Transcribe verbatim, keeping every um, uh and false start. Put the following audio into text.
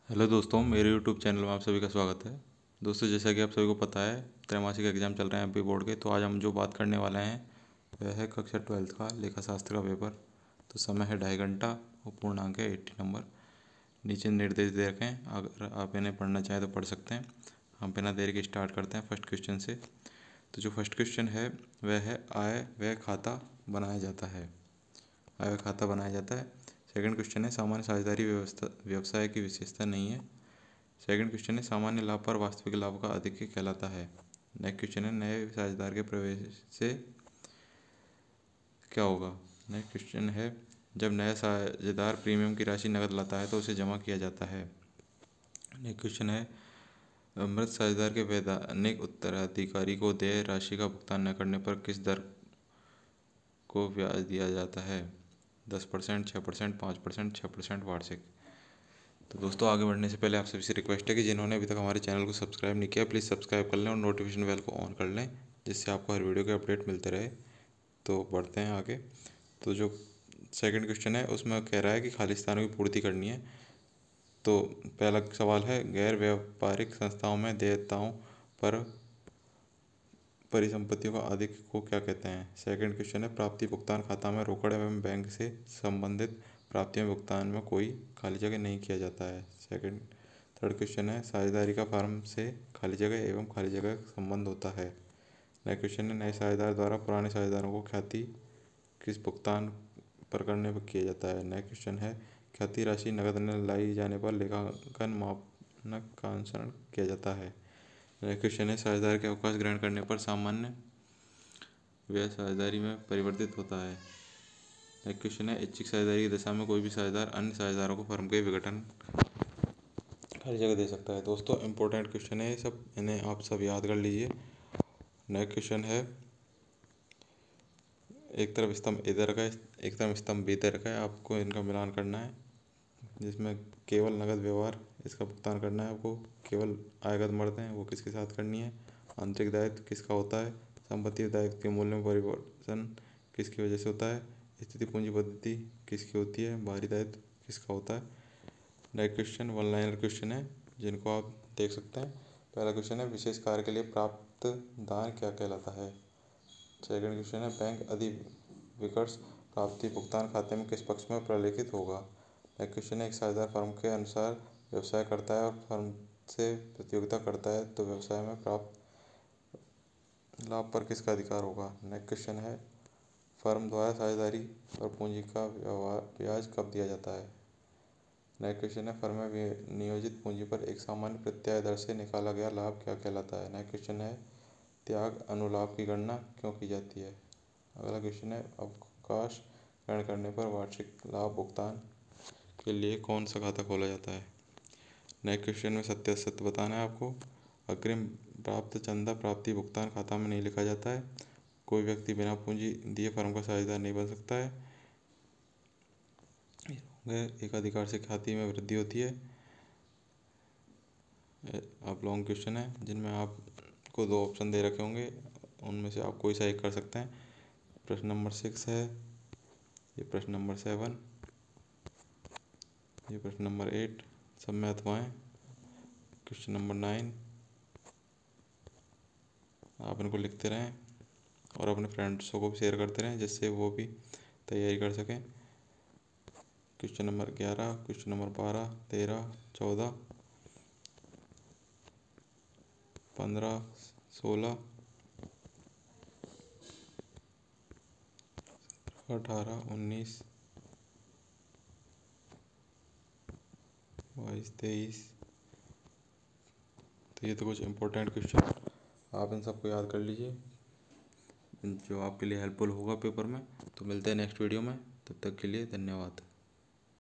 Hello दोस्तों, मेरे YouTube channel में आप सभी का स्वागत है। दोस्तों, जैसा कि आप सभी को पता है, त्रैमासिक एग्जाम चल रहे हैं एमपी बोर्ड के। तो आज हम जो बात करने वाले हैं वह है कक्षा ट्वेल्थ का लेखा शास्त्र का पेपर। तो समय है ढाई घंटा और पूर्णांक है एट्टी नंबर। नीचे निर्देश दे रखे हैं, अगर आप इन्हें पढ़ना चाहें तो पढ़ सकते हैं। हम बिना देर के स्टार्ट करते हैं फर्स्ट क्वेश्चन से। तो जो फर्स्ट क्वेश्चन है वह है आय व्यय खाता बनाया जाता है। आय व्यय खाता बनाया जाता है। सेकंड क्वेश्चन है सामान्य साझेदारी व्यवस्था व्यवसाय की विशेषता नहीं है। सेकंड क्वेश्चन है सामान्य लाभ पर वास्तविक लाभ का अधिक कहलाता है। नेक्स्ट क्वेश्चन है नए साझेदार के प्रवेश से क्या होगा। नेक्स्ट क्वेश्चन है जब नया साझेदार प्रीमियम की राशि नकद लाता है तो उसे जमा किया जाता है। नेक्स्ट क्वेश्चन है मृत साझेदार के वैधानिक उत्तराधिकारी को देय राशि का भुगतान न करने पर किस दर को ब्याज दिया जाता है। दस परसेंट, छः परसेंट, पाँच परसेंट, छः परसेंट वार्षिक। तो दोस्तों, आगे बढ़ने से पहले आप सभी से रिक्वेस्ट है कि जिन्होंने अभी तक हमारे चैनल को सब्सक्राइब नहीं किया, प्लीज़ सब्सक्राइब कर लें और नोटिफिकेशन बेल को ऑन कर लें, जिससे आपको हर वीडियो के अपडेट मिलते रहे। तो बढ़ते हैं आगे। तो जो सेकंड क्वेश्चन है उसमें कह रहा है कि खाली स्थानों की पूर्ति करनी है। तो पहला सवाल है गैर व्यापारिक संस्थाओं में देयताओं पर परिसंपत्तियों का अधिक को क्या कहते हैं। सेकंड क्वेश्चन है प्राप्ति भुगतान खाता में रोकड़ एवं बैंक से संबंधित प्राप्तियों भुगतान में कोई खाली जगह नहीं किया जाता है। सेकंड थर्ड क्वेश्चन है साझेदारी का फर्म से खाली जगह एवं खाली जगह का संबंध होता है। नेक्स्ट क्वेश्चन है नए साझेदार द्वारा पुराने साझेदारों को ख्याति किस भुगतान पर करने पर किया जाता है। नेक्स्ट क्वेश्चन है ख्याति राशि नकद न लाई जाने पर लेखांकन मापनक का अनुसरण किया जाता है। नेक्स्ट क्वेश्चन है साझेदार के अवकाश ग्रहण करने पर सामान्य व्यय साझेदारी में परिवर्तित होता है। नेक्स्ट क्वेश्चन है ऐच्छिक साझेदारी की दशा में कोई भी साझेदार अन्य साझेदारों को फर्म के विघटन हर जगह दे सकता है। दोस्तों, इंपॉर्टेंट क्वेश्चन है ये सब, इन्हें आप सब याद कर लीजिए। नेक्स्ट क्वेश्चन है एक तरफ स्तंभ इधर का एक तरफ स्तंभ बी तरह का है, आपको इनका मिलान करना है, जिसमें केवल नगद व्यवहार इसका भुगतान करना है आपको। केवल आयगत मर्द हैं वो किसके साथ करनी है। आंतरिक दायित्व किसका होता है। संपत्ति दायित्व के मूल्य में परिवर्तन किसकी वजह से होता है। स्थिति पूंजी पद्धति किसकी होती है। बाहरी दायित्व किसका होता है। Next question one liner question है, जिनको आप देख सकते हैं। पहला क्वेश्चन है विशेष कार्य के लिए प्राप्त दान क्या कहलाता है। सेकंड क्वेश्चन है बैंक अधिविकर्ष प्राप्ति भुगतान खाते में किस पक्ष में प्रलेखित होगा। नेक्स्ट क्वेश्चन है एक साझेदार फर्म के अनुसार व्यवसाय करता है और फर्म से प्रतियोगिता करता है तो व्यवसाय में प्राप्त लाभ पर किसका अधिकार होगा। नेक्स्ट क्वेश्चन है फर्म द्वारा साझेदारी पर पूंजी का ब्याज कब दिया जाता है। नेक्स्ट क्वेश्चन है फर्म में नियोजित पूंजी पर एक सामान्य प्रत्याय दर से निकाला गया लाभ क्या कहलाता है। नेक्स्ट क्वेश्चन है त्याग अनुलाभ की गणना क्यों की जाती है। अगला क्वेश्चन है अवकाश ग्रहण करने पर वार्षिक लाभ भुगतान के लिए कौन सा खाता खोला जाता है। नेक्स्ट क्वेश्चन में सत्य सत्य बताना है आपको। अग्रिम प्राप्त चंदा प्राप्ति भुगतान खाता में नहीं लिखा जाता है। कोई व्यक्ति बिना पूंजी दिए फर्म का साझेदार नहीं बन सकता है। एक अधिकार से ख्याति में वृद्धि होती है। अब लॉन्ग क्वेश्चन है जिनमें आपको दो ऑप्शन दे रखे होंगे, उनमें से आप कोई सा एक कर सकते हैं। प्रश्न नंबर सिक्स है, ये प्रश्न नंबर सेवन, ये प्रश्न नंबर एट, सब में अथवाएं। क्वेश्चन नंबर नाइन, आप इनको लिखते रहें और अपने फ्रेंड्सों को भी शेयर करते रहें, जिससे वो भी तैयारी कर सकें। क्वेश्चन नंबर ग्यारह, क्वेश्चन नंबर बारह, तेरह, चौदह, पंद्रह, सोलह, अठारह, उन्नीस, बाईस, तेईस। तो ये तो कुछ इम्पोर्टेंट क्वेश्चन, आप इन सबको याद कर लीजिए, जो आपके लिए हेल्पफुल होगा पेपर में। तो मिलते हैं नेक्स्ट वीडियो में, तब तक के लिए धन्यवाद।